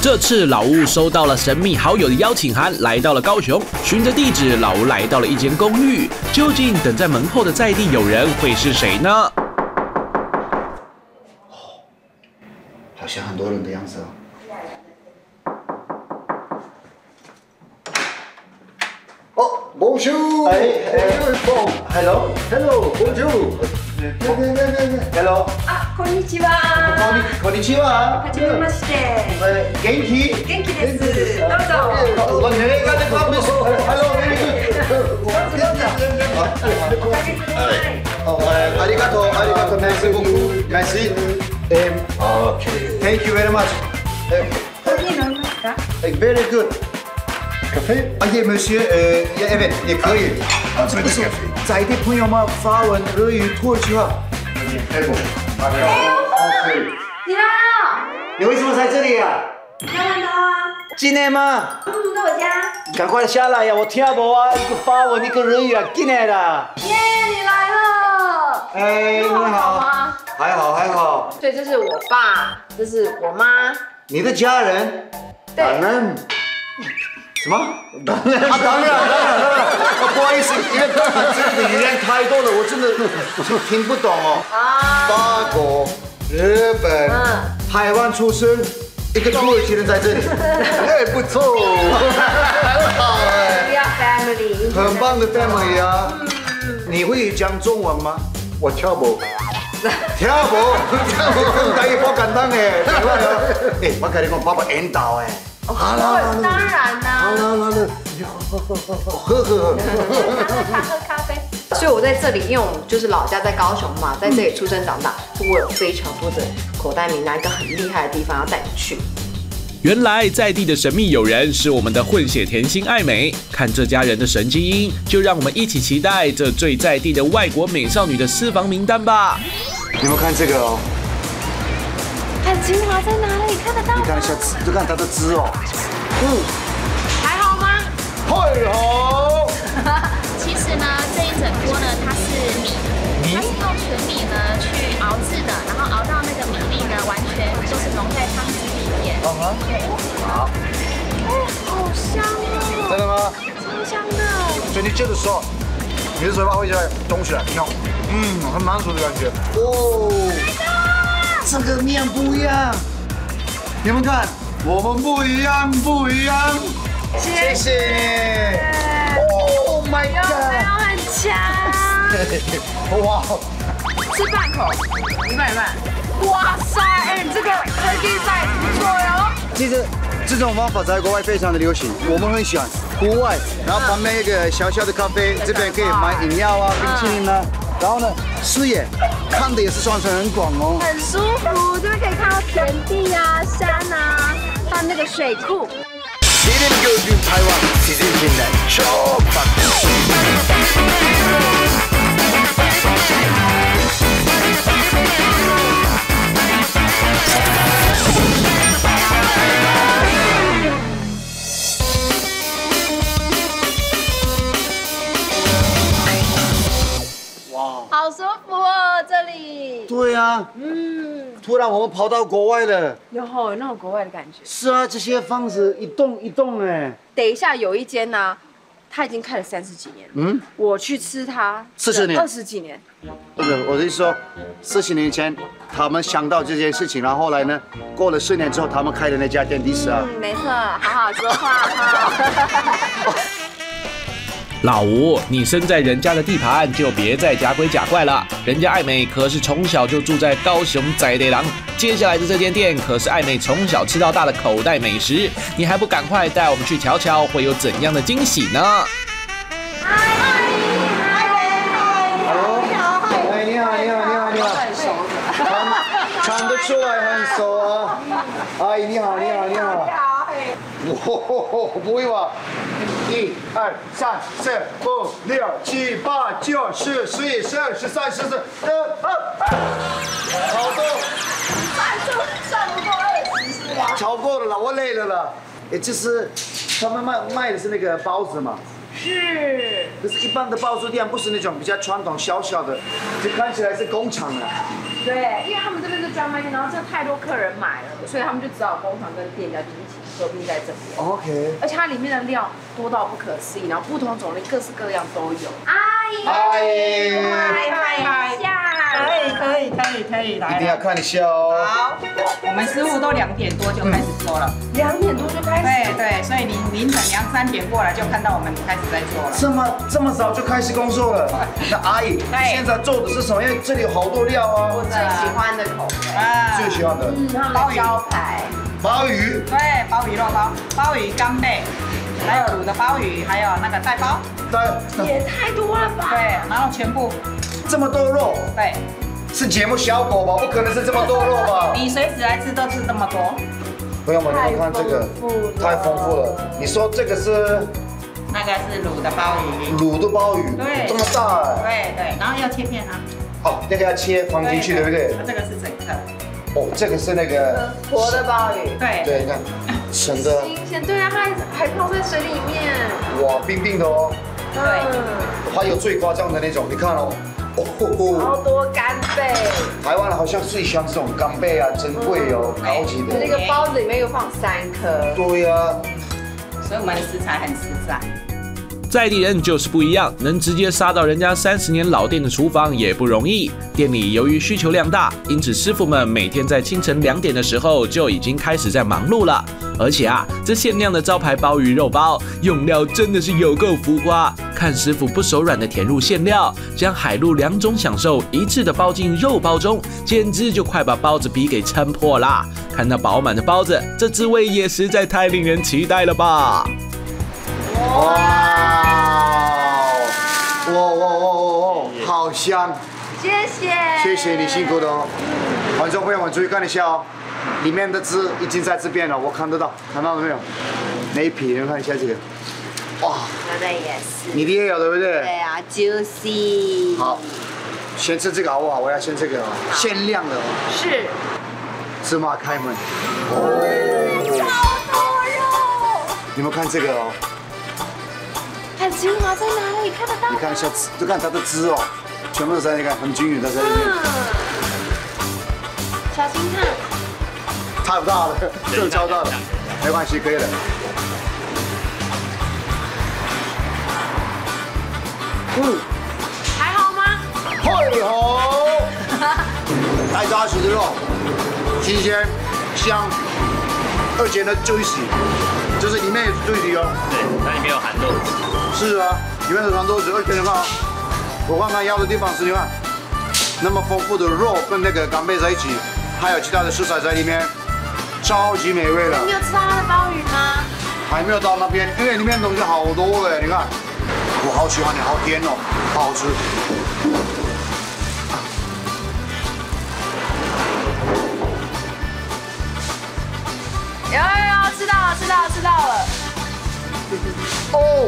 这次老吴收到了神秘好友的邀请函，来到了高雄，循着地址，老吴来到了一间公寓。究竟等在门后的在地友人会是谁呢？ 好像很多人的样子哦。哦，Bonjour， Hello， あ、こんにちは。 こんにちは。 はじめまして。 元気？ 元気です。どうぞ。 我哪里干的不好意思 ？Hello， ありがとう、merci beaucoup，merci。Thank you very much。 コーヒー飲みますか？ Very good。咖啡？啊，也monsieur，也可以。这不是在地朋友吗？法文、日语、土耳其话。 你来了。 你为什么在这里呀？ 来玩到啊。 进来吗？ 在我家。 赶快下来呀！我听不啊，一个法文，一个日语啊，进来了。 耶，你来了。 哎，你好。还好还好。 所以这是我爸，这是我妈。 你的家人？ 对。 当然。什么？当然，不好意思，因为刚才这个语言太多了，我真的听不懂哦。法国、日本、台湾出生，一个土耳其人在这里，哎，不错，很好哎。 We are family。 很棒的 family 啊。你会讲中文吗？我跳舞。跳舞，但係好簡單嘅，誒，我跟你講，爸爸引導誒。 好了，当然啦。 好了，喝。 他喝咖啡。所以我在这里，因为我就是老家在高雄嘛，在这里出生长大，所以我有非常多的口袋名单，一个很厉害的地方要带你去。 原来在地的神秘友人是我们的混血甜心爱美，看这家人的神基因，就让我们一起期待这最在地的外国美少女的私房名单吧。 你们看这个哦， 看精华在哪里？看得到吗？ 你看一下汁，就看它的汁哦。 还好吗？ 太好。 其实呢，这一整锅呢，它是米，它是用纯米呢去熬制的，然后熬到那个米粒呢，完全就是溶在汤汁里面。 好。 好香哦！ 真的吗？ 超香的。 所以你接着说，你的嘴巴会起来动起来，跳，很满足的感觉。哦，这个面不一样，你们看，我们不一样。谢谢你。Oh my 有没有 god！ 很强？ 哇， 吃半口，一半。哇塞，哎，这个 turkey size 不错哟。 其实这种方法在国外非常的流行，我们很喜欢。户外，然后旁边一个小小的咖啡，这边可以买饮料啊、冰淇淋啊。然后呢，视野看的也是算是很广哦， 很舒服，这边可以看到田地啊、山啊，还有那个水库。 台湾自然天然超棒。 好舒服哦，这里。 对啊，突然我们跑到国外了。 有那种国外的感觉。 是啊，这些房子一栋一栋哎。 等一下有一间呢，它已经开了30几年了。我去吃它 40年、 20几年。 不是，我的意思说，40年前他们想到这件事情，然后后来呢，过了10年之后，他们开的那家店的士啊。 没错，好好说话哈。 老吴，你身在人家的地盘，就别再假鬼假怪了。人家爱美可是从小就住在高雄在地郎，接下来的这间店可是爱美从小吃到大的口袋美食，你还不赶快带我们去瞧瞧，会有怎样的惊喜呢？ 看得出来很熟啊！阿姨你好。不会吧？1、2、3、4、5、6、7、8、9、10、11、12、13、14、好多。 算不过20是吧？ 超过了啦，我累了啦。也就是他们卖的是那个包子嘛， 是。 可是，一般的包子店不是那种比较传统小小的，这看起来是工厂的。 对，因为他们这边是专卖店，然后这太多客人买了，所以他们就只好工厂跟店家就一起合并在这边。 OK。 而且它里面的料多到不可思议，然后不同种类各式各样都有。 嗨， 看一下。 可以来。 一定要看一下哦。 好，我们师傅都2点多就开始做了。 2点多就开始。 对，所以你凌晨2、3点过来就看到我们开始在做了。 这么早就开始工作了？那阿姨，现在做的是什么？因为这里有好多料啊。 我最喜欢的口味， 最喜欢的他们的招牌鲍鱼。 对，鲍鱼肉包、鲍鱼干贝，还有卤的鲍鱼，还有那个带包。 对。 也太多了吧？ 对，然后全部。 这么多肉。 对。 是节目效果吧？不可能是这么多肉吧？ 你随时来吃都吃这么多。 朋友们，你们看这个，太丰富了。你说这个是？ 那个是卤的鲍鱼。 卤的鲍鱼。 对。 这么大哎。对，然后要切片啊。 哦，那个要切放进去，对不对？ 这个是整个。 哦，这个是那个活的鲍鱼。 对。 对，你看，生的。 新鲜，对啊，还泡在水里面。 哇，冰冰的哦。 对。 还有最夸张的那种，你看哦。 好多干贝， 台湾好像最喜欢这种干贝啊，珍贵哦，高级的。 那个包子里面又放3颗。 对呀， 所以我们的食材很实在。 在地人就是不一样，能直接杀到人家30年老店的厨房也不容易。店里由于需求量大，因此师傅们每天在清晨2点的时候就已经开始在忙碌了。而且啊，这限量的招牌鲍鱼肉包用料真的是有够浮夸，看师傅不手软的填入馅料，将海陆2种享受一致的包进肉包中，简直就快把包子皮给撑破啦！看到饱满的包子，这滋味也实在太令人期待了吧！ 哇！好香！谢谢你辛苦的哦。观众朋友们注意看一下哦，里面的汁已经在这边了，我看得到，看到了没有？那一皮，你们看一下这个，哇！ 我的也是。 你的也有对不对？ 对啊 ，juicy。 好，先吃这个好不好？我要先这个哦，限量的哦。 是。 芝麻开门。 好多肉。 你们看这个哦。 看精华在哪里？看得到？ 你看一下，就看它的汁哦，全部都在，你看很均匀的在里面。 小心看。 太大了，这个超大的，没关系，可以了。 还好吗？ 太好，太扎实的肉，新鲜、香，而且呢juicy，就是里面也是juicy哦。 对，它里面有含豆子。 是啊，里面有含豆子，而且你看啊，我刚才要的地方是你看，那么丰富的肉跟那个干贝在一起，还有其他的食材在里面，超级美味了。 你有吃到它的鲍鱼吗？ 还没有到那边，因为里面东西好多哎，你看，我好喜欢你，好甜哦，好好吃。 有，吃到了。 哦，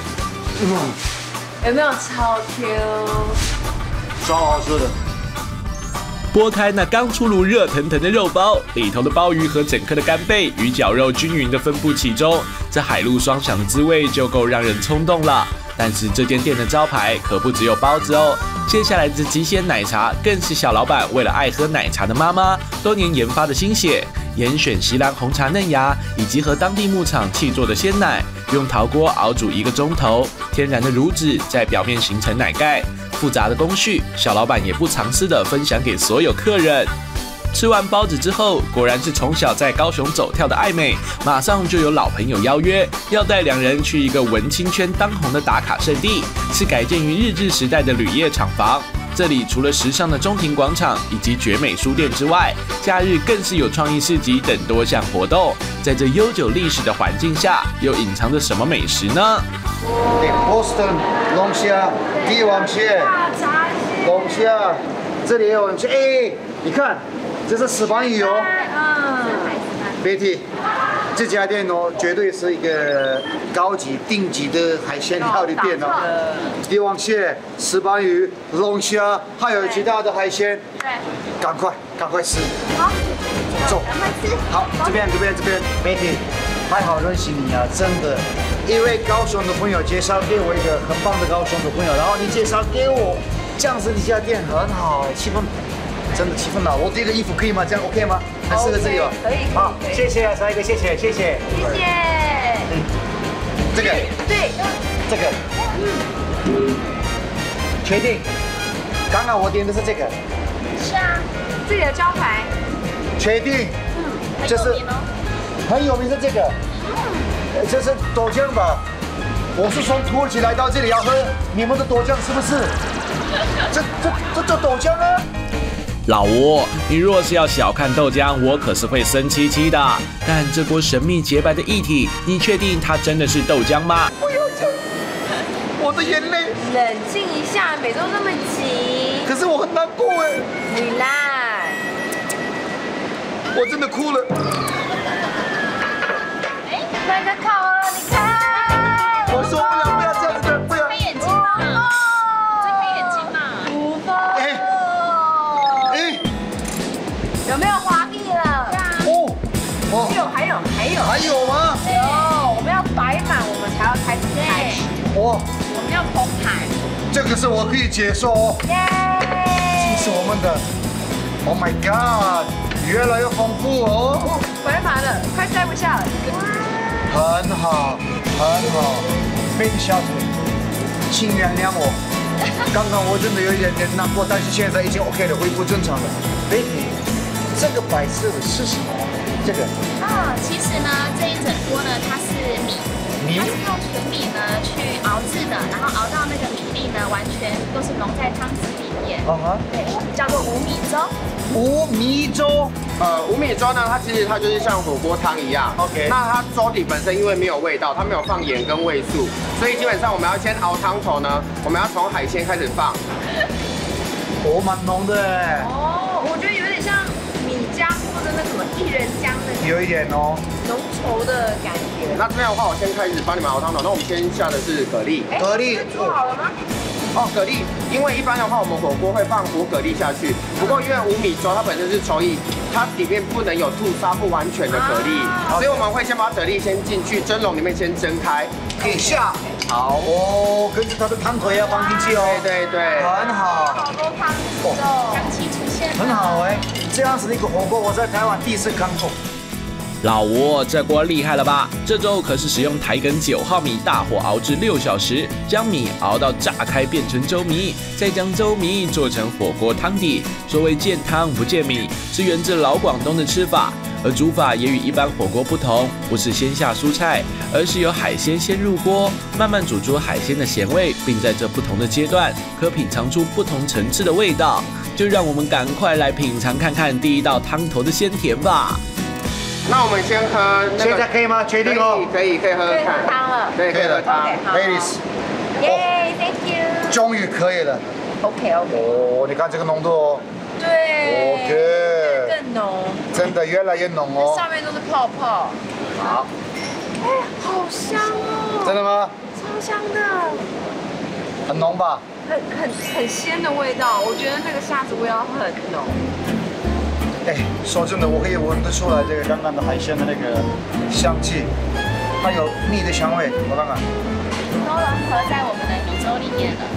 有没有超 Q？ 超好吃的。 剥开那刚出炉热腾腾的肉包，里头的鲍鱼和整颗的干贝与绞肉均匀的分布其中，这海陆双享的滋味就够让人冲动了。但是这间店的招牌可不只有包子哦，接下来的极鲜奶茶更是小老板为了爱喝奶茶的妈妈多年研发的心血。严选锡兰红茶嫩芽，以及和当地牧场契作的鲜奶，用陶锅熬煮1个钟头，天然的乳脂在表面形成奶盖。复杂的工序，小老板也不藏私的分享给所有客人。吃完包子之后，果然是从小在高雄走跳的爱美，马上就有老朋友邀约，要带2人去一个文青圈当红的打卡圣地，是改建于日治时代的铝业厂房。这里除了时尚的中庭广场以及绝美书店之外，假日更是有创意市集等多项活动。在这悠久历史的环境下，又隐藏着什么美食呢？ 对 ，Boston 龙虾、帝王蟹、龙虾，这里也有龙虾。哎，你看，这是石斑鱼哦。Betty， 这家店哦，绝对是一个高级顶级的海鲜料理店哦。帝王蟹、石斑鱼、龙虾，还有其他的海鲜。对，赶快吃。好，走，赶快吃。好，这边，Betty，太好认识你了，真的。 一位高雄的朋友介绍给我一个很棒的高雄的朋友，然后你介绍给我，这样子你家店很好，气氛真的气氛好。我这个衣服可以吗？这样 OK 吗？很适合这里吗？ 可以。 好，谢谢啊，下一个谢谢。 谢谢。 这个对， 这个，确定？刚刚我点的是这个， 是啊，这里的招牌。 确定？就是很有名的这个，这是豆浆吧？我是从土耳其来到这里要喝你们的豆浆，是不是？这豆浆啊！ 老吴，你若是要小看豆浆，我可是会生气气的。但这锅神秘洁白的液体，你确定它真的是豆浆吗？ 不要这样，我的眼泪。 冷静一下，每周那么急。 可是我很难过哎。 Relax。 我真的哭了。 那个烤了，你看。 我说不要这样子的，不要。 开眼睛嘛，再开眼睛嘛。 不放。有没有华丽了？还有吗？ 有，我们要摆满，我们才要开始开始。 哦， 我们要澎湃。 这个是我可以接受哦。 耶！ 这是我们的。Oh my god， 越来越丰富哦。 摆满了，快塞不下了。 很好，baby 小姐，请原谅我。刚刚我真的有一点点难过，但是现在已经 OK 了，恢复正常了。baby， 这个白色的是什么？这个其实呢，这一整锅呢，它是米，它是用纯米呢去熬制的，然后熬到那个米粒呢，完全都是溶在汤汁里面。对，叫做无米粥。 无米粥。 无米粥呢，它其实就是像火锅汤一样。 OK。 那它粥底本身因为没有味道，它没有放盐跟味素，所以基本上我们要先熬汤头呢，我们要从海鲜开始放。 蛮浓的哎。 我觉得有点像米浆或者那什么薏仁浆的， 有一点哦， 浓稠的感觉。 那这样的话，我先开始帮你们熬汤头。那我们先下的是蛤蜊。 蛤蜊做好了吗？ 蛤蜊，因为一般的话，我们火锅会放活蛤蜊下去。不过因为无米粥它本身是稠液，它里面不能有吐沙不完全的蛤蜊，所以我们会先把蛤蜊先进去蒸笼里面先蒸开， 可以下。好哦，跟着它的汤头也要放进去哦。 对， 很好。 好多汤汁哦， 香气出现。 很好哎，这样子的一个火锅，我在台湾第一次看过。 老吴，这锅厉害了吧？这粥可是使用台梗9号米大火熬制6小时，将米熬到炸开变成粥糜，再将粥糜做成火锅汤底。所谓见汤不见米，是源自老广东的吃法，而煮法也与一般火锅不同，不是先下蔬菜，而是由海鲜先入锅，慢慢煮出海鲜的咸味，并在这不同的阶段，可品尝出不同层次的味道。就让我们赶快来品尝看看第一道汤头的鲜甜吧。 那我们先喝那个， 现在可以吗？确定哦。 可以喝喝看。 汤了。 对，可以喝汤。 Ladies， 耶 ，Thank you。 终于可以了。 OK。 哦，你看这个浓度哦。 对。 OK。 更浓。 真的越来越浓哦。 上面都是泡泡。 好。 好香哦。 真的吗？ 超香的。 很浓吧？ 很鲜的味道，我觉得那个虾子味道很浓。 说真的，我可以闻得出来这个刚刚的海鲜的那个香气，它有蜜的香味，我看看。 都融合在我们的米粥里面了。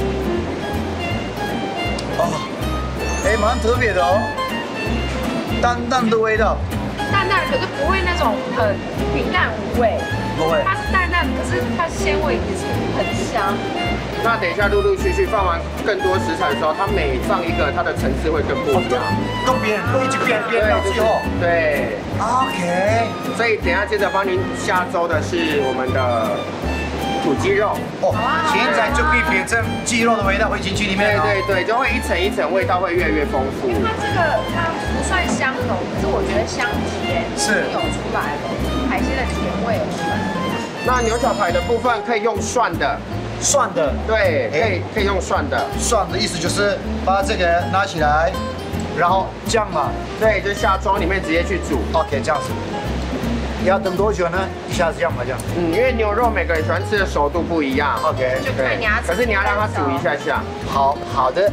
蛮特别的哦，淡淡的味道。 淡淡，可是不会那种很平淡无味。 不会。 它是淡淡，可是它鲜味也是很香。 那等一下陆陆续续放完更多食材的时候，它每放一个，它的层次会更不一样。 都一直变到最后。 对。 OK。 所以等一下接着帮您下粥的是我们的土鸡肉。 现在就可以变成鸡肉的味道会进去里面。 对，就会一层一层味道会越来越丰富。 它这个它不算香浓，可是我觉得香甜是有出来的，海鲜的甜味有出来。 那牛小排的部分可以用涮的。 涮的， 对，可以用涮的。 涮的意思就是把这个拿起来，然后酱嘛， 对，就下粥里面直接去煮。 OK， 这样子。要等多久呢？一下子这样嘛，这样。 因为牛肉每个人喜欢吃的熟度不一样。 OK， 就看你要吃。 可是你要让它煮一下下。 好的。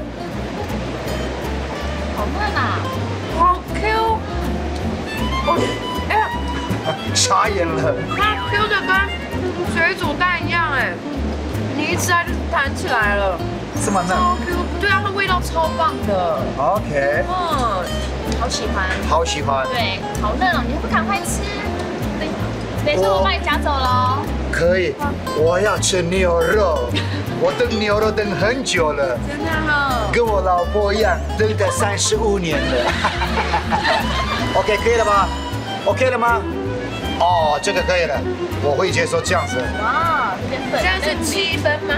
好嫩啊！ 好 Q。 傻眼了。 它 Q 的跟水煮蛋一样哎，你一吃它就弹起来了， 这么嫩。 超 Q， 对啊，它味道超棒的。 OK， 好喜欢。 好喜欢。 对，好嫩哦，你不赶快吃？等一下我帮你夹走喽。 可以，我要吃牛肉，我等牛肉等很久了， 真的哦， 跟我老婆一样，等了35年了。OK， 可以了吗 ？OK 了吗？哦，这个可以了，我会接受这样子。 哇，这边粉， 这样是7分吗？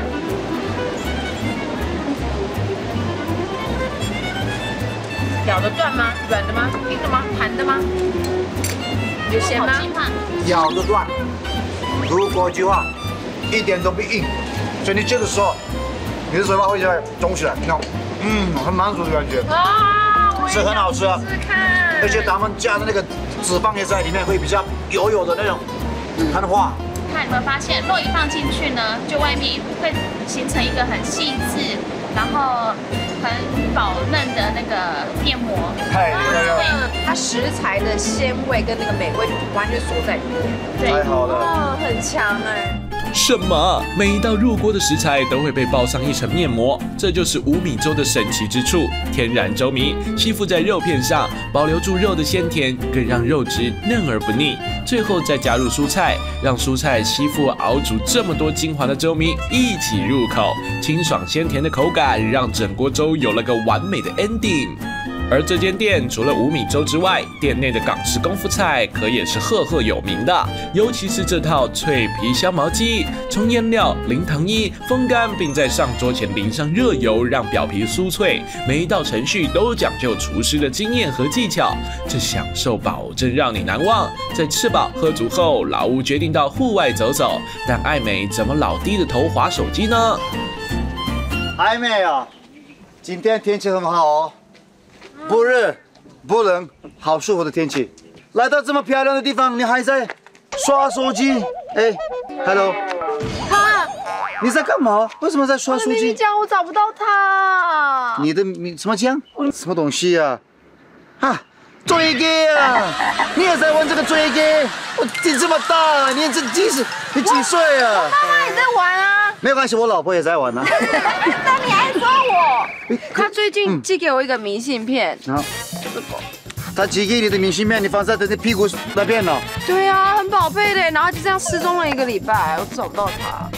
咬得断吗？软的吗？硬的吗？弹的吗？有咸吗？ 咬得断。如果句话一点都不硬，所以你吃的时候，你的嘴巴会起来肿起来，那种很满足的感觉。 啊， 是很好吃啊， 试试看。 而且他们加的那个脂肪也在里面，会比较油的那种弹化。 看有没有发现，肉一放进去呢，就外面会形成一个很细致，然后很饱嫩的那个面膜。 太厉害了！ 它食材的鲜味跟那个美味完全锁在里面， 太好了。 哦，很强哎。 什么？每一道入锅的食材都会被包上一层面膜，这就是五米粥的神奇之处。天然粥糜吸附在肉片上，保留住肉的鲜甜，更让肉质嫩而不腻。最后再加入蔬菜，让蔬菜吸附熬煮这么多精华的粥糜一起入口，清爽鲜甜的口感让整锅粥有了个完美的 ending。而这间店除了五米粥之外，店内的港式功夫菜可也是赫赫有名的，尤其是这套脆皮香茅鸡，从腌料、淋糖衣、风干，并在上桌前淋上热油，让表皮酥脆。每一道程序都讲究厨师的经验和技巧，这享受保证让你难忘。在吃饱喝足后，老吴决定到户外走走，但艾美怎么老低着头滑手机呢？ 艾美啊，今天天气很好哦。不热不冷，好舒服的天气。来到这么漂亮的地方，你还在刷手机？哎 ，Hello， 你在干嘛？为什么在刷手机？ 酱我找不到它。 你的什么酱？什么东西啊？啊，追鸡啊！你也在玩这个追鸡？你这么大，你几岁啊？ 妈妈也在玩啊。 没有关系，我老婆也在玩呢。 那你还说我？他最近寄给我一个明信片。 啊，他寄给你的明信片，你放在他的屁股那边呢？ 对啊，很宝贝的，然后就这样失踪了1个礼拜，我找不到他。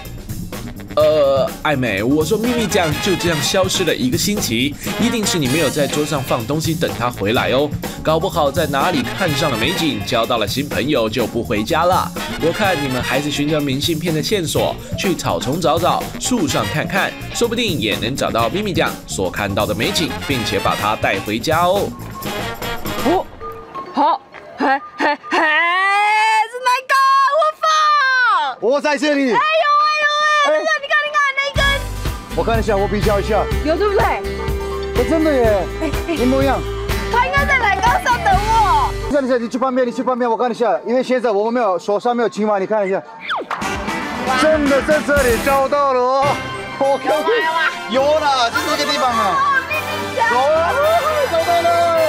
艾美，我说咪咪酱就这样消失了1个星期，一定是你没有在桌上放东西等他回来哦。搞不好在哪里看上了美景，交到了新朋友就不回家了。我看你们还是循着明信片的线索，去草丛找找，树上看看，说不定也能找到咪咪酱所看到的美景，并且把它带回家哦。 哦，好，嘿，是哪个？我放。 我在这里。 你看那根， 我看一下，我比较一下， 有对不对？ 我真的耶，一模一样。 他应该在栏杆上等我。 看一下，你去旁边，我看一下，因为现在我们手上没有青蛙，你看一下，真的在这里找到了哦。有了，就是这个地方啊。有了，找到了。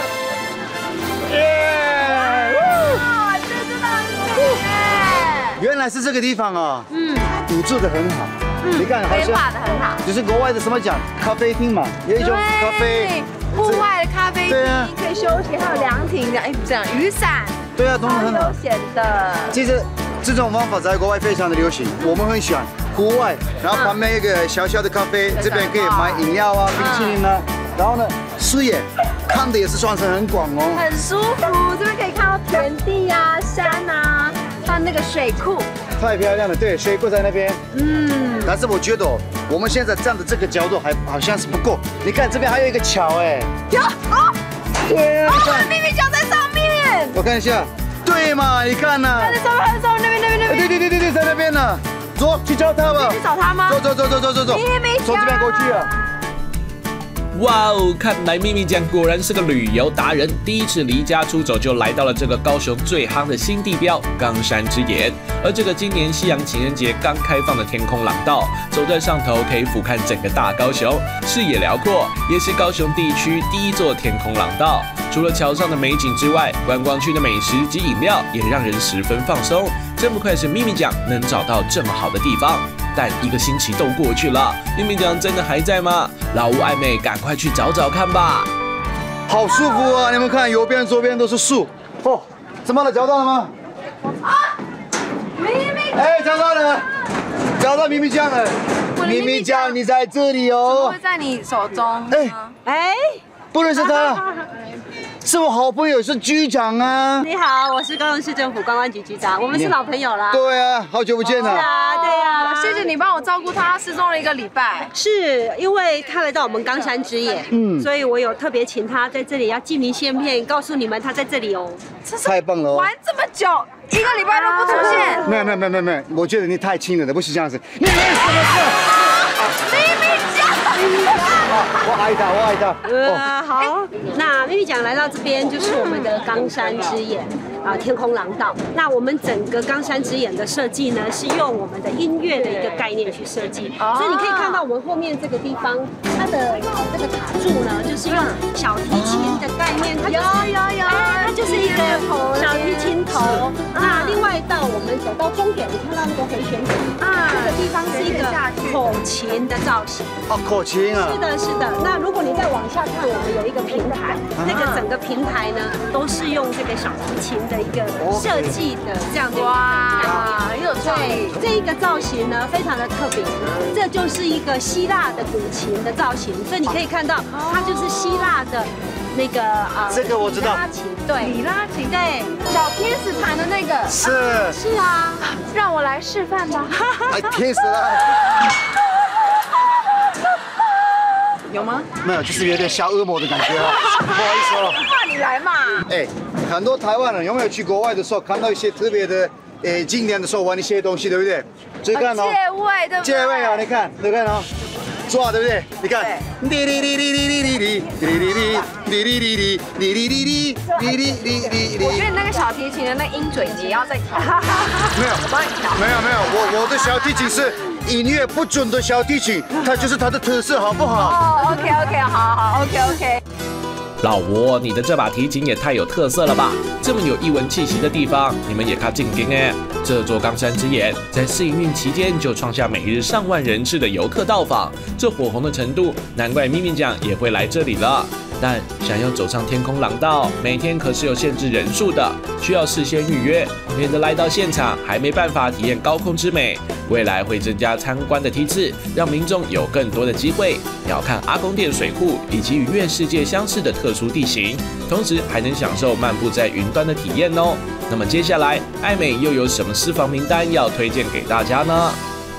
耶！ 这真的很酷耶。 原来是这个地方啊。布置的很好。你看，好像规划的很好。 就是国外的什么讲咖啡厅嘛，有一种咖啡。 户外的咖啡厅可以休息，还有凉亭，这样雨伞。 对啊，都很好。 悠闲的。 其实这种方法在国外非常的流行，我们很喜欢户外，然后旁边有个小小的咖啡，这边可以买饮料啊、冰淇淋啊，然后呢，视野看的也是算是很广哦， 很舒服。这边可以看到田地啊、山啊，还有那个水库。 太漂亮了，对，水库在那边。但是我觉得我们现在站的这个角度还好像是不够。你看这边还有一个桥哎。 有哦。对啊。我的秘密桥在上面。 我看一下。对嘛？你看呐。 在上面，那边。 对，在那边呢。走，去找他吧。 去找他吗？ 走。从这边过去啊。 哇哦，看来秘密酱果然是个旅游达人，第一次离家出走就来到了这个高雄最夯的新地标冈山之眼。而这个今年西洋情人节刚开放的天空廊道，走在上头可以俯瞰整个大高雄，视野辽阔，也是高雄地区第一座天空廊道。除了桥上的美景之外，观光区的美食及饮料也让人十分放松。真不愧是秘密酱能找到这么好的地方。但1个星期都过去了，秘密酱真的还在吗？老吴暧昧，赶快去找找看吧。 好舒服啊！你们看，右边、左边都是树。哦，怎么了？找到了吗？啊！秘密！哎，找到了，找到秘密酱了。秘密酱，你在这里哦。 怎么会在你手中？ 哎，不认识他。是我好朋友，是局长啊！ 你好，我是高雄市政府观光局局长，我们是老朋友啦。 对啊，好久不见了。 是啊，对啊， 谢谢你帮我照顾他，失踪了1个礼拜。 是因为他来到我们冈山之眼，所以我有特别请他在这里要寄明信片，告诉你们他在这里哦。 太棒了哦！ 玩这么久，1个礼拜都不出现。 没有，我觉得你太轻了的，不是这样子。你没什么事。秘密酱。我爱他。 好，那秘密酱来到这边就是我们的冈山之眼天空廊道。那我们整个冈山之眼的设计呢，是用我们的音乐的一个概念去设计，所以你可以看到我们后面这个地方，它的这个塔柱呢，就是用小提琴的概念，它就是一个小提琴头。那另外到我们走到终点，你看到那个回旋塔这个地方是一个口琴的造型。 哦，口琴啊。 是的。那如果你再往下看，我们有一个平台，那个整个平台呢，都是用这个小提琴的一个设计的这样的一个很有创意。这一个造型呢，非常的特别，这就是一个希腊的古琴的造型，所以你可以看到，它就是希腊的那个这个我知道， 里拉琴，对， 里拉琴， 对， 小天使弹的那个。 是啊， 让我来示范吧。 哎，天使啊！ 有吗？ 没有，就是有点小恶魔的感觉啊。不好意思哦。 那你来嘛。 哎，很多台湾人有没有去国外的时候看到一些特别的经典的时候玩一些东西，对不对？所以看哦， 借位对不对？ 借位啊，你看哦，抓对不对？你看， 我觉得你那个小提琴的那音准也要再调。 没有，我的小提琴是音乐不准的小提琴，它就是它的特色，好不好？ 哦 ，OK， 好 ，OK。 老吴，你的这把提琴也太有特色了吧！这么有艺文气息的地方，你们也靠近点哎！这座冈山之眼在试营运期间就创下每日上万人次的游客到访，这火红的程度，难怪秘密酱也会来这里了。但想要走上天空廊道，每天可是有限制人数的，需要事先预约，免得来到现场还没办法体验高空之美。未来会增加参观的梯次，让民众有更多的机会鸟瞰阿公店水库以及与月世界相似的特殊地形，同时还能享受漫步在云端的体验哦。那么接下来，艾美又有什么私房名单要推荐给大家呢？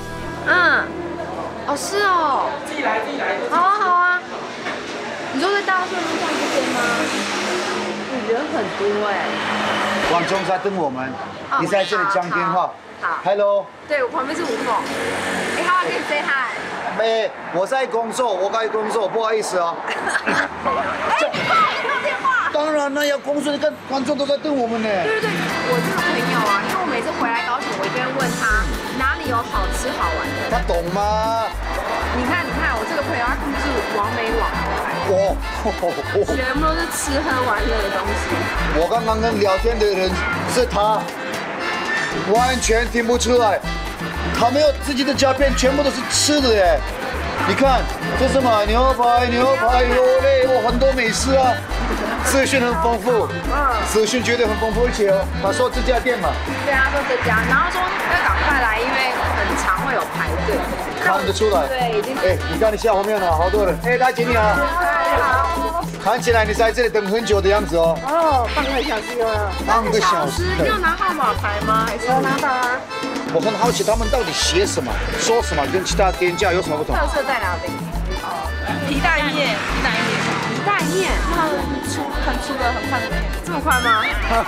是哦，自己来，好啊。你说在大顺路上这边吗？人很多哎。 广中在等我们，你在这里讲电话。 好 ，Hello。 对，我旁边是吴总。好，跟你 say hi。 我在工作，不好意思哦。 你挂电话。 当然了，要工作，你看观众都在等我们呢。 对，我这个朋友啊，因为我每次回来高雄，我一定会问他哪里有好吃好玩的。 他懂吗？ 你看，我这个朋友他根本就是完美网红，全部都是吃喝玩乐的东西。 我刚刚跟聊天的人是他，完全听不出来，他没有自己的照片，全部都是吃的耶。你看这是什么？牛排、肉类，很多美食啊。资讯很丰富，资讯绝对很丰富，而且他说这家店嘛， 对，他说这家，然后说要赶快来，因为很常会有排队， 看得出来。 对，已经。 你看你下后面了，好多人。大姐你好。 好。 看起来你在这里等很久的样子哦。 半个小时有了。 半个小时。 你有拿号码牌吗？还是有拿到啊？ 我很好奇他们到底写什么、说什么，跟其他店家有什么不同？ 特色在哪里？ 皮带面。 带面， 很粗的，很快的面， 这么快吗？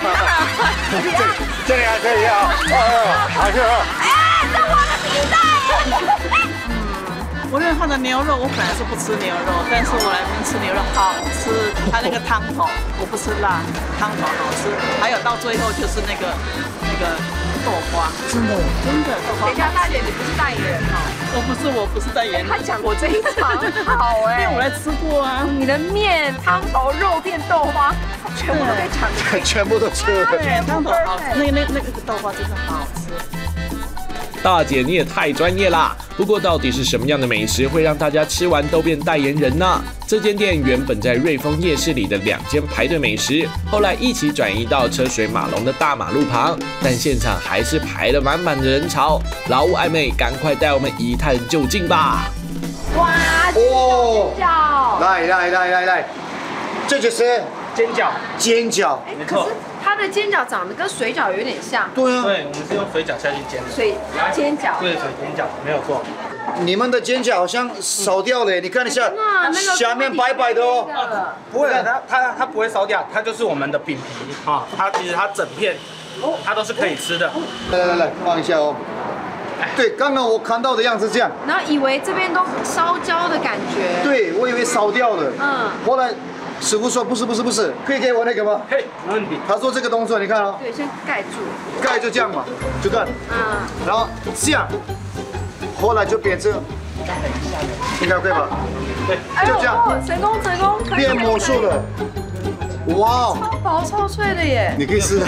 这里还可以啊，好吃。 这我的皮带。 我认为它的牛肉，我本来是不吃牛肉，但是我来这边吃牛肉好吃。它那个汤头，我不吃辣，汤头好吃。还有到最后就是那个豆花，真的豆花。 等一下，大姐，你不是代言人哦？ 我不是代言人。 他讲我这一场好哎， 因为我来吃过啊。 你的面、汤头、肉片、豆花，全部都被抢了， 全部都吃了。 对，汤头好吃，那个豆花真的好吃。 大姐你也太专业啦！不过到底是什么样的美食会让大家吃完都变代言人呢？这间店原本在瑞丰夜市里的2间排队美食，后来一起转移到车水马龙的大马路旁，但现场还是排了满满的人潮。老吴爱妹，赶快带我们一探究竟吧！ 哇，哦，煎饺， 来，这就是煎饺， 煎饺， 没错。 它的煎饺长得跟水饺有点像。 对啊， 对，我们是用水饺下去煎的。 水煎饺。 对，水煎饺没有错。 你们的煎饺好像烧掉了，你看一下，下面白白的哦。 不会，它不会烧掉，它就是我们的饼皮啊，它其实它整片，它都是可以吃的。 来，放一下哦。对，刚刚我看到的样子这样。 然后以为这边都烧焦的感觉。 对，我以为烧掉了。后来。师傅说不是，可以给我那个吗？ 嘿，没问题。 他说这个动作你看哦， 对，先盖住， 盖就这样嘛，就看，然后这样，后来就变成，应该对吧？ 对， 就这样， 成功， 变魔术了，哇哦， 超薄超脆的耶， 你可以试， 好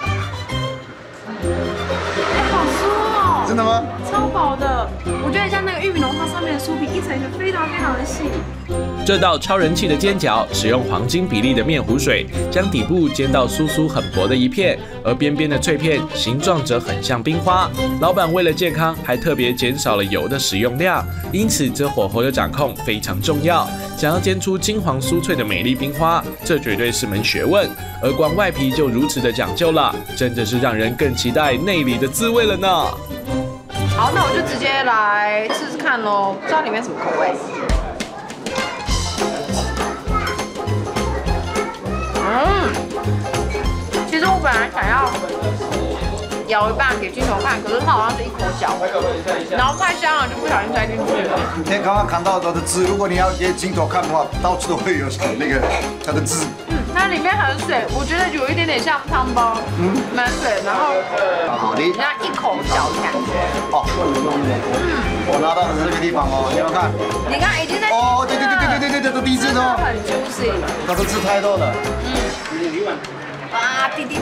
酥哦， 真的吗？ 超薄的，我觉得像那个玉米浓汤上面的酥皮一层一层非常的细。 这道超人气的煎饺使用黄金比例的面糊水，将底部煎到酥酥很薄的一片，而边边的脆片形状则很像冰花。老板为了健康，还特别减少了油的使用量，因此这火候的掌控非常重要。想要煎出金黄酥脆的美丽冰花，这绝对是门学问。而光外皮就如此的讲究了，真的是让人更期待内里的滋味了呢。 好，那我就直接来试试看喽，不知道里面什么口味。其实我本来想要咬一半给镜头看，可是它好像是一口嚼，然后太香了就不小心塞进去了。 今天刚刚看到的字，如果你要给镜头看的话，到处都会有那个它的字。 它里面很水，我觉得有一点点像汤包，蛮水，然后好的， 像一口嚼的感觉。 哦，我拿到的是这个地方哦，你们看， 你看已经在哦，对，都第一次哦， 很 juicy， 它的字太多了。 啊，滴。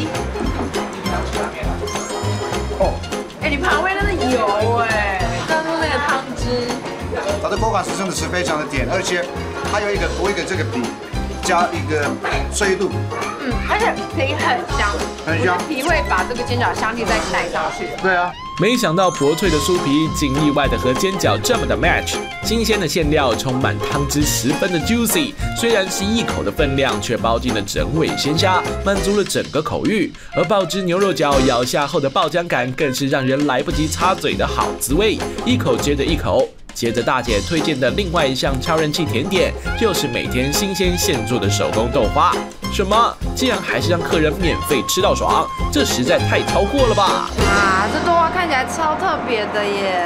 哦，哎，你旁边那是油哎，刚刚那个汤汁， 它的口感是真的是非常的甜，而且它有多一个这个皮，加一个脆度。 而且皮很香， 很香， 皮会把这个煎饺香气再带上去。 对啊。 没想到薄脆的酥皮竟意外的和煎饺这么的 match， 新鲜的馅料充满汤汁，十分的 juicy。虽然是一口的分量，却包进了整尾鲜虾，满足了整个口欲。而爆汁牛肉饺咬下后的爆浆感，更是让人来不及插嘴的好滋味，一口接着一口。接着大姐推荐的另外一项超人气甜点，就是每天新鲜现做的手工豆花。什么？竟然还是让客人免费吃到爽，这实在太超过了吧！ 啊，这豆花看起来超特别的耶！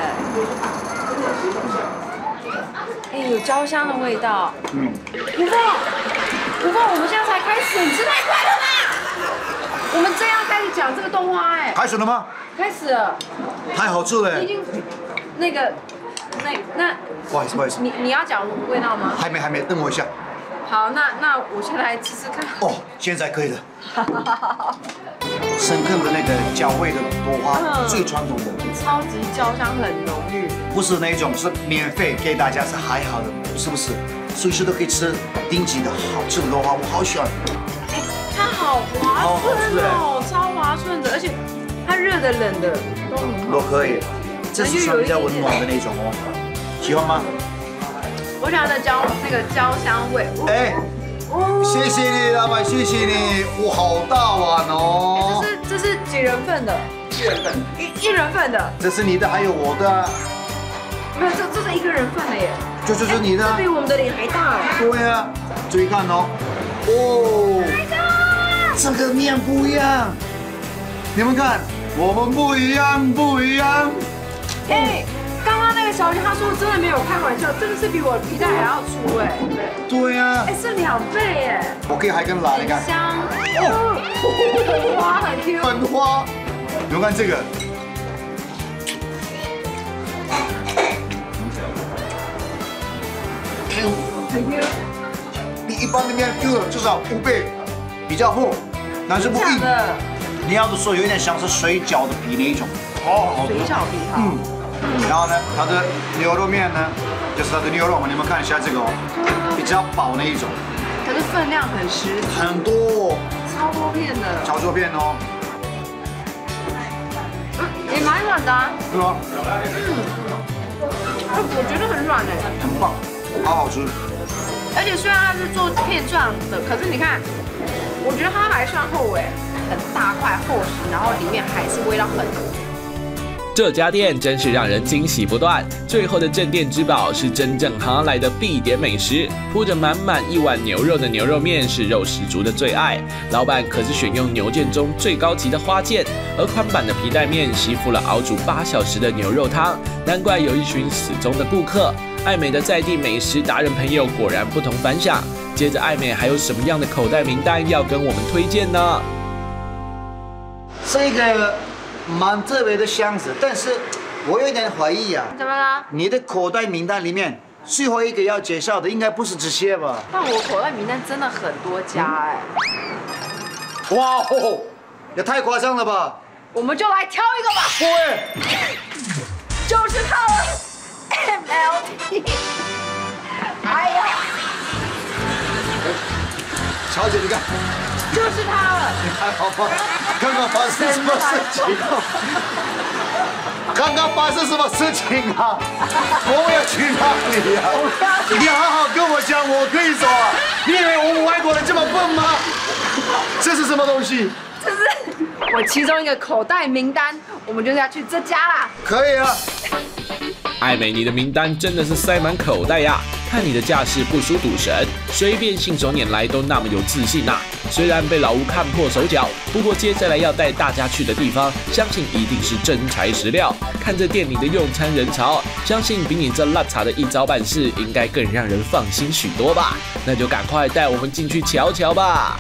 哎，有焦香的味道。不过我们现在才开始，你吃太快了吧？我们这样开始讲这个豆花，哎， 开始了吗？ 开始了。 太好吃了。 已经那不好意思。 你要讲味道吗？ 还没，等我一下。 好，那我先来吃吃看。 哦，现在可以了。深坑的那个焦味的豆花，最传统的， 超级焦香，很浓郁。 不是那种是免费给大家是还好的，是不是？随时都可以吃顶级的好吃的豆花，我好喜欢。 哎，它好滑顺哦，超滑顺的，而且它热的冷的都很好。 都可以，这是算比较温暖的那种哦，喜欢吗？ 我喜欢的焦香味。 哎，谢谢你，老板，谢谢你，哇，好大碗哦。 这是几人份的？一人份的。 这是你的，还有我的。 没有，这是一个人份的耶。 就是你的。 这比我们的脸还大哎。 对啊，注意看哦。哦，这个面不一样。你们看，我们不一样。 哎， 刚刚那个小姐她说真的没有开玩笑，真的是比我的皮带还要粗哎。 对啊， 哎，是2倍哎。 我可以还更辣，你看。 香。很花很 Q。 很花。你看这个。Q。很 Q。比一般的面 Q 至少5倍，比较厚，但是不硬。你要是说有点像是水饺的皮那一种。哦， 水饺皮哈。 然后呢，它的牛肉面呢，就是它的牛肉，你们看一下这个哦，比较薄那一种。 可是分量很实， 很多， 超多片的。 超多片哦。 也蛮软的啊。 是吗？ 我觉得很软哎。 很棒，好好吃。 而且虽然它是做片状的，可是你看，我觉得它还算厚哎，很大块厚实，然后里面还是味道很浓。 这家店真是让人惊喜不断。最后的镇店之宝是真正行来的必点美食，铺着满满1碗牛肉的牛肉面是肉食族的最爱。老板可是选用牛腱中最高级的花腱，而宽版的皮带面吸附了熬煮8小时的牛肉汤，难怪有一群死忠的顾客。爱美的在地美食达人朋友果然不同凡响。接着爱美还有什么样的口袋名单要跟我们推荐呢？ 是一个蛮特别的箱子，但是我有点怀疑啊。 怎么了？ 你的口袋名单里面最后一个要介绍的应该不是这些吧？ 但我口袋名单真的很多家哎。 哇哦，也太夸张了吧！ 我们就来挑一个吧。 对， 就是它了 ，MLT。哎呀， 小姐，你看， 就是它了。 你还好吗？刚刚发生什么事情？刚刚发生什么事情啊？我要去哪里呀？你好好跟我讲，我可以走啊。你以为我们外国人这么笨吗？这是什么东西？ 这是我其中一个口袋名单，我们就是要去这家啦。 可以啊。 爱美，你的名单真的是塞满口袋呀！看你的架势不输赌神，随便信手拈来都那么有自信呐。虽然被老吴看破手脚，不过接下来要带大家去的地方，相信一定是真材实料。看这店里的用餐人潮，相信比你这辣茶的一招半式，应该更让人放心许多吧？那就赶快带我们进去瞧瞧吧！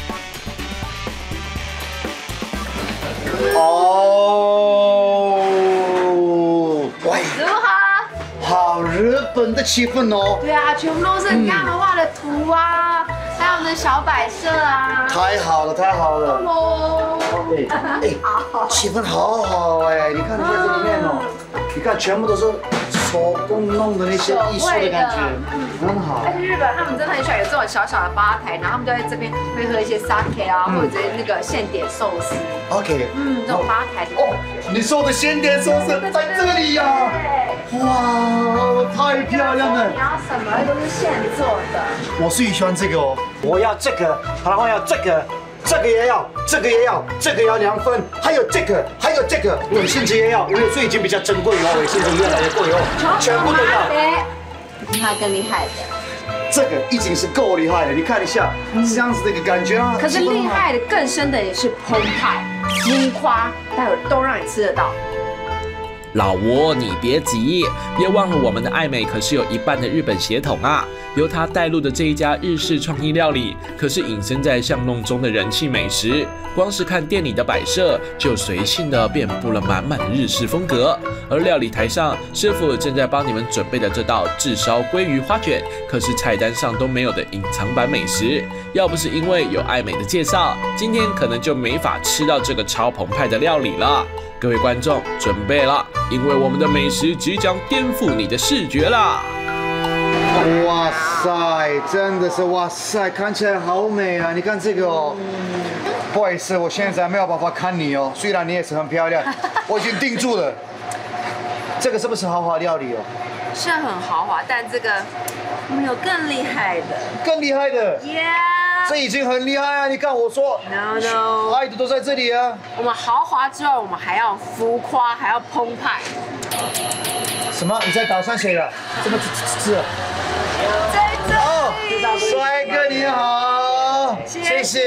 哦，喂， 如何？ 好日本的气氛哦。 对啊，全部都是你看他们画的图啊，还有我们的小摆设啊。 太好了，太好了。 哦， 气氛好好哎，你看一下这里面哦，你看全部都是手工弄的那些艺术的感觉，很好。 而且日本他们真的很喜欢有这种小小的吧台，然后他们就在这边会喝一些 sake 啊，或者那个现点寿司。 OK， 这种吧台的感觉。 你说的现点寿司在这里呀？哇，太漂亮了！ 你要什么都是现做的。 我最喜欢这个哦，我要这个，然后要这个。这个也要，这个也要，这个要2份，还有这个，还有这个，卫生纸也要，因为最近比较珍贵哦，卫生纸越来越贵哦，全部都要。 他更厉害的， 这个已经是够厉害了，你看一下，这样子的一个感觉啊。 可是厉害的更深的也是澎湃、浮夸，待会都让你吃得到。 老吴，你别急，别忘了我们的爱美可是有一半的日本血统啊！由他带路的这一家日式创意料理，可是隐身在巷弄中的人气美食。光是看店里的摆设，就随性的遍布了满满的日式风格。而料理台上，师傅正在帮你们准备的这道炙烧鲑鱼花卷，可是菜单上都没有的隐藏版美食。要不是因为有爱美的介绍，今天可能就没法吃到这个超澎湃的料理了。各位观众，准备了，因为我们的美食即将颠覆你的视觉啦！ 哇塞，真的是哇塞，看起来好美啊！你看这个哦，不好意思，我现在没有办法看你哦，虽然你也是很漂亮，我已经定住了。这个是不是豪华料理哦？ 是很豪华，但这个我们有更厉害的。 更厉害的 ？Yeah。 这已经很厉害啊！你看我说 ，No， 爱的都在这里啊。 我们豪华之外，我们还要浮夸，还要澎湃。 什么？你在打算谁了？这么吃？ 在这里。 哦，帅哥你好，谢谢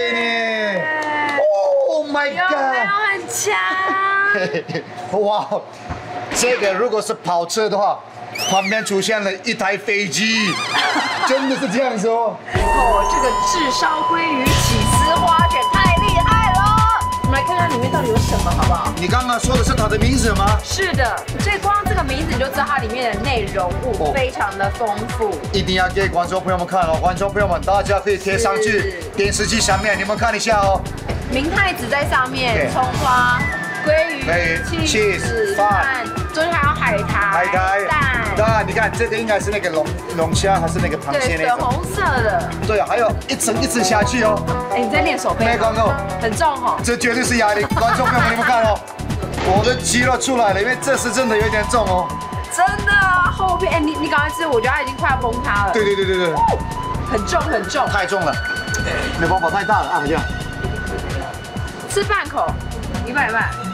你。Oh my god！ 有没有很强？ 哇， 这个如果是跑车的话，旁边出现了一台飞机，真的是这样子哦。 哦，这个炙烧鲑鱼起司花卷太厉害了！我们来看看里面到底有什么，好不好？ 你刚刚说的是它的名字吗？ 是的，所以光这个名字你就知道它里面的内容物非常的丰富。 一定要给观众朋友们看哦，观众朋友们，大家可以贴上去电视机上面，你们看一下哦。 明太子在上面，葱花、鲑鱼、cheese 饭，中间还有海苔、蛋。 你看这个应该是那个龙虾还是那个螃蟹那种？ 对，粉红色的。 对，还有一层一层下去哦。 哎，你在练手背？ 没广告， 很重哦。 这绝对是压力，观众朋友们你们看哦，我的肌肉出来了，因为这是真的有点重哦。 真的啊，后片哎，你赶快吃，我觉得它已经快要崩塌了。 对， 很重很重， 太重了，没办法，太大了啊，这样。 吃半口，一半。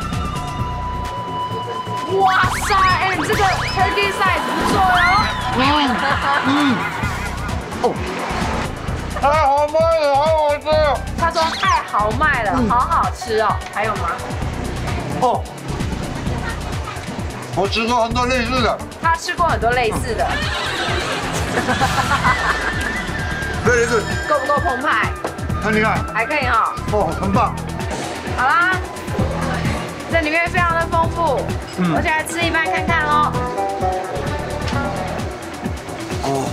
哇塞，哎，你这个 turkey size 不错哟。 太豪迈了，好好吃。 他说太豪迈了，好好吃哦。还有吗？ 哦，我吃过很多类似的。 他吃过很多类似的。 对， 够不够澎湃？ 很厉害， 还可以哈。 哦，很棒。 好啦，这里面非常的丰富，而且来吃一半看看哦。 哦。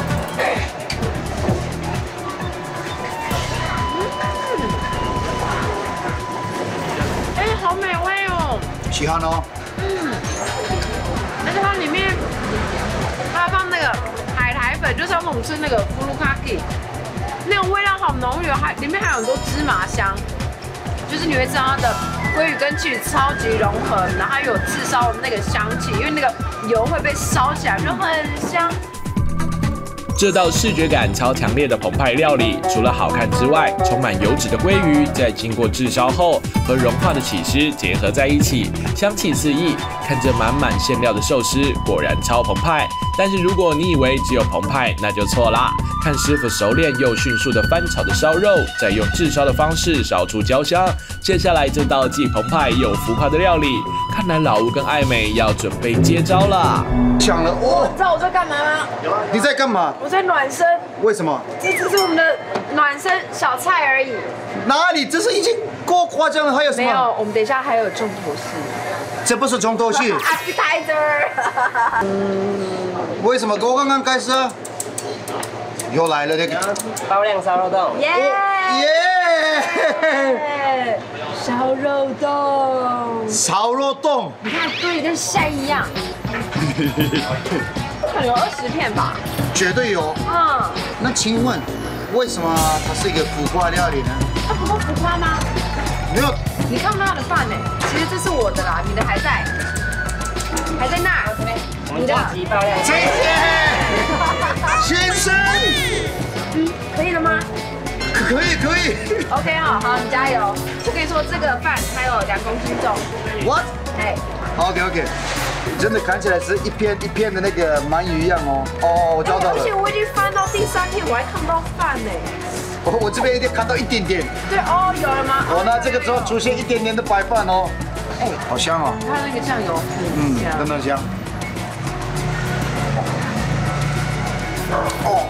哎，好美味哦。 喜欢哦。 而且它里面还放那个海苔粉，就是我们吃那个福禄卡基，那种味道好浓郁，里面还有很多芝麻香。就是你会知道它的鲑鱼跟cheese超级融合，然后还有炙烧的那个香气，因为那个油会被烧起来，就很香。 这道视觉感超强烈的澎湃料理，除了好看之外，充满油脂的鲑鱼在经过炙烧后和融化的起司结合在一起，香气四溢。看着满满馅料的寿司，果然超澎湃。但是如果你以为只有澎湃，那就错啦。看师傅熟练又迅速的翻炒的烧肉，再用炙烧的方式烧出焦香。接下来这道既澎湃又浮夸的料理，看来老吴跟艾美要准备接招了。 想了哦， 你知道我在干嘛吗？ 你在干嘛？ 我在暖身。 为什么？ 这只是我们的暖身小菜而已。 哪里？这是已经够夸张了，还有什么？ 没有，我们等一下还有重头戏。 这不是重头戏。 Appetizer。 为什么？我刚刚开始啊。又来了这个爆量烧肉冻。 耶！烧肉冻。 烧肉冻。 你看堆得跟山一样。可能有20片吧。 绝对有。那请问，为什么它是一个浮夸料理呢？ 它不够浮夸吗？ 没有。 你看不到它的饭呢？其实这是我的啦，你的还在那儿。你的。 谢谢。先生。 可以了吗？ 可以。 OK 好，你加油！我跟你说，这个饭它有2公斤重。 What？ 哎。 OK。真的看起来是一片一片的那个鳗鱼一样哦。哦，我找到了。 而且我已经翻到第3片，我还看不到饭呢。 我这边一定看到一点点。 对哦，有了吗？ 我拿这个之后出现一点点的白饭哦。 哎， 好香哦。 你看那个酱油， 真的香。哦。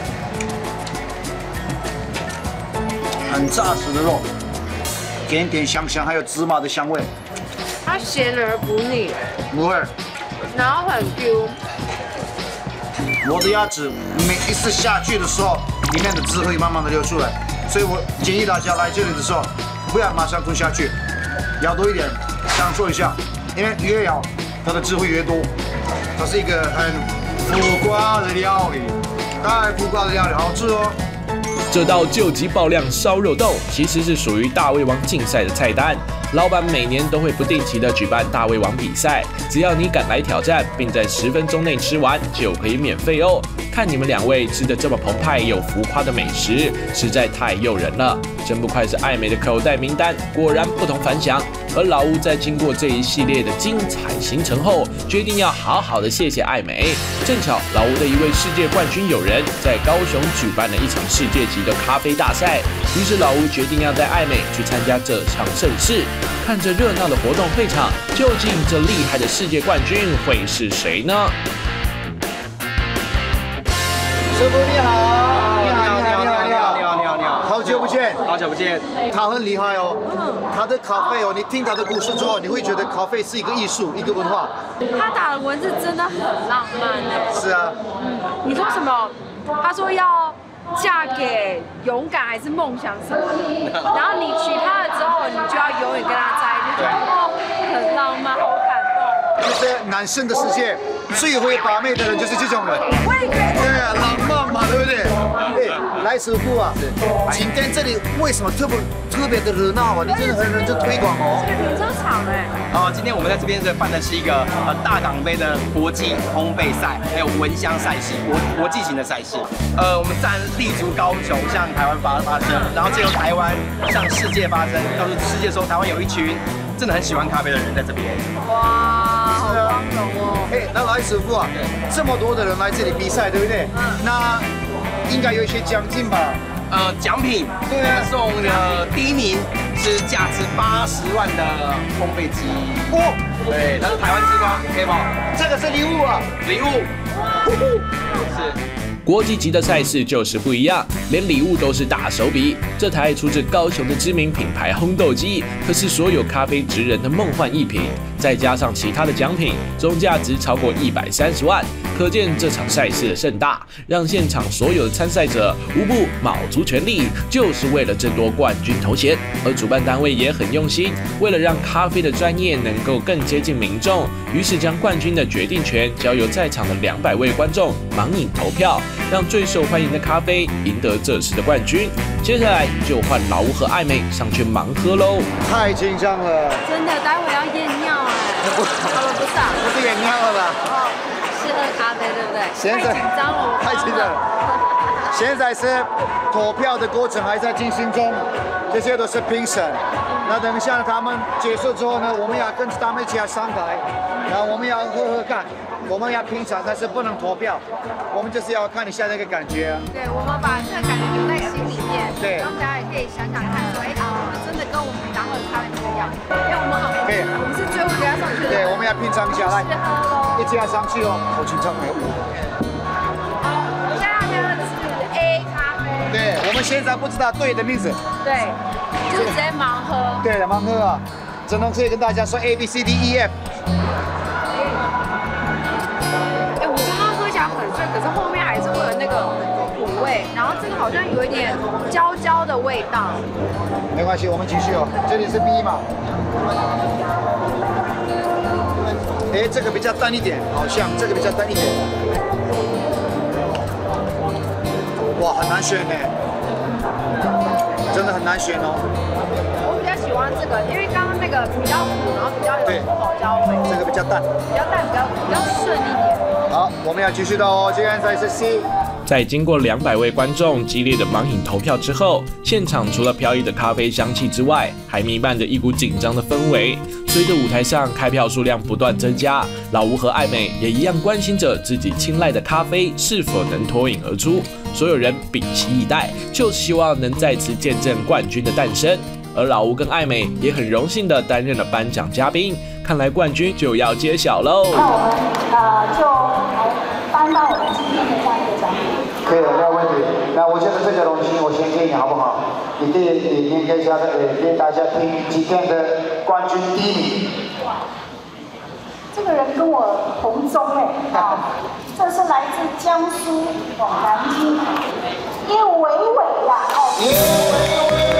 很扎实的肉，点点香香，还有芝麻的香味。 它咸而不腻， 不会， 然后很 Q。 我的牙齿每一次下去的时候，里面的汁会慢慢的流出来，所以我建议大家来这里的时候，不要马上吞下去，咬多一点，享受一下，因为越咬它的汁会越多。它是一个很浮夸的料理，太浮夸的料理，好吃哦。 这道救急爆量烧肉冻其实是属于大胃王竞赛的菜单，老板每年都会不定期的举办大胃王比赛，只要你敢来挑战，并在10分钟内吃完，就可以免费哦。看你们2位吃的这么澎湃又浮夸的美食，实在太诱人了，真不愧是艾美的口袋名单，果然不同凡响。而老吴在经过这一系列的精彩行程后，决定要好好的谢谢艾美。正巧老吴的一位世界冠军友人在高雄举办了一场世界级的咖啡大赛，于是老吴决定要带艾美去参加这场盛事。 看着热闹的活动会场，究竟这厉害的世界冠军会是谁呢？ 师傅你好， 你好， 好久不见， 好久不见。 他很厉害哦，他的咖啡哦，你听他的故事之后，你会觉得咖啡是一个艺术，一个文化。 他打的文字真的很浪漫哎。 是啊， 你说什么？他说要嫁给勇敢还是梦想什么的，然后你娶她了之后，你就要永远跟她在一起，就觉得哦，很浪漫，好感动。 其实男生的世界最会把妹的人就是这种人。 我也觉得。 对啊，浪漫嘛，对不对？来师傅啊，今天这里为什么特别的热闹啊？你真的很认真推广哦。 这个停车场哎。 今天我们在这边办的是一个大港杯的国际烘焙赛，还有蚊香赛事，国际型的赛事。我们站立足高雄，向台湾发声，然后借由台湾向世界发声，告诉世界说台湾有一群真的很喜欢咖啡的人在这边。 哇，好光荣哦。 那来师傅啊，这么多的人来这里比赛，对不对？那应该有一些奖金吧？ 奖品，对啊，送第一名是价值80万的烘焙机。哦，对，它是台湾之光，可以吗？ 这个是礼物啊， 礼物。是。 国际级的赛事就是不一样，连礼物都是大手笔。这台出自高雄的知名品牌烘豆机，可是所有咖啡职人的梦幻一品。再加上其他的奖品，总价值超过130万。可见这场赛事的盛大，让现场所有的参赛者无不卯足全力，就是为了争夺冠军头衔。而主办单位也很用心，为了让咖啡的专业能够更接近民众，于是将冠军的决定权交由在场的200位观众盲饮投票，让最受欢迎的咖啡赢得这次的冠军。接下来就换老吴和艾美上去盲喝喽！ 太紧张了， 真的，待会要验尿哎。不是啊， 不是验尿了吧？ 是喝咖啡对不对？ 现在太紧张了， 太紧张了。现在是投票的过程还在进行中，这些都是评审。那等一下他们结束之后呢，我们要跟着他们一起来上台，然后我们要喝看。我们要品尝，但是不能投票。我们就是要看一下那个感觉。 对，我们把这个感觉留在心里面。 对， 然后大家也可以想想看，说，真的跟我们平常喝的咖啡不一样。因为我们好，对，我们是最后给他上去的。 对，我们要品尝一下，来，一起要上去哦，好紧张哦。 好，现在喝的是 A 咖啡。 对，我们现在不知道对的名字。 对，就是直接盲喝。 对，盲喝啊，只能可以跟大家说 A B C D E F。 可是后面还是会有那个苦味，然后这个好像有一点焦焦的味道。 没关系，我们继续哦。这里是 B 嘛？这个比较淡一点，好像这个比较淡一点。哇，很难选呢，真的很难选哦。 我比较喜欢这个，因为刚刚那个比较苦，然后比较有花椒味。 这个比较淡， 比较顺一点。 好，我们要继续的哦。接下来是 C。 在经过200位观众激烈的盲饮投票之后，现场除了飘逸的咖啡香气之外，还弥漫着一股紧张的氛围。随着舞台上开票数量不断增加，老吴和艾美也一样关心着自己青睐的咖啡是否能脱颖而出。所有人屏息以待，就是希望能再次见证冠军的诞生。而老吴跟艾美也很荣幸地担任了颁奖嘉宾，看来冠军就要揭晓喽。 那我们就来颁到我们今天的这样一个奖品。 可以的，没有问题。那我觉得这个东西我先给你好不好？你可以给大家听今天的冠军第1名。 这个人跟我同宗这是来自江苏南京叶伟伟呀，叶伟伟。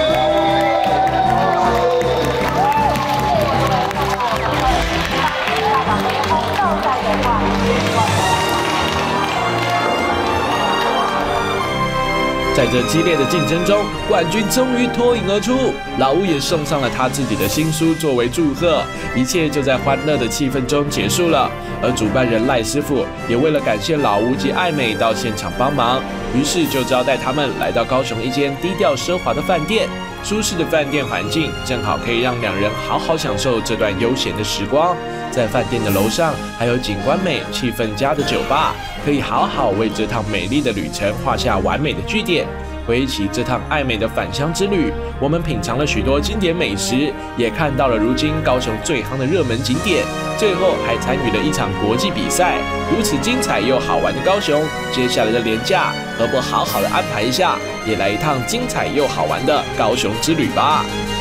在这激烈的竞争中，冠军终于脱颖而出。老吴也送上了他自己的新书作为祝贺，一切就在欢乐的气氛中结束了。而主办人赖师傅也为了感谢老吴及艾美到现场帮忙，于是就招待他们来到高雄一间低调奢华的饭店。舒适的饭店环境正好可以让2人好好享受这段悠闲的时光。在饭店的楼上还有景观美、气氛佳的酒吧，可以好好为这趟美丽的旅程画下完美的句点。 回忆起这趟爱美的返乡之旅，我们品尝了许多经典美食，也看到了如今高雄最夯的热门景点，最后还参与了一场国际比赛。如此精彩又好玩的高雄，接下来的连假何不好好的安排一下，也来一趟精彩又好玩的高雄之旅吧？